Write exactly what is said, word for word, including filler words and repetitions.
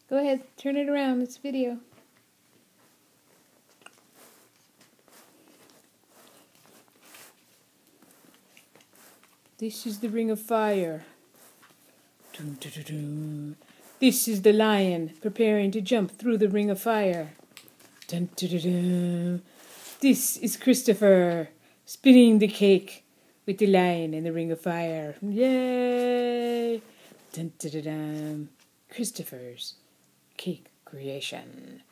Go ahead, turn it around. It's video. This is the ring of fire. Dun, dun, dun, dun. This is the lion preparing to jump through the ring of fire. Dun, dun, dun, dun. This is Christopher spinning the cake with the lion in the ring of fire. Yay! Dun, dun, dun, dun. Christopher's cake creation.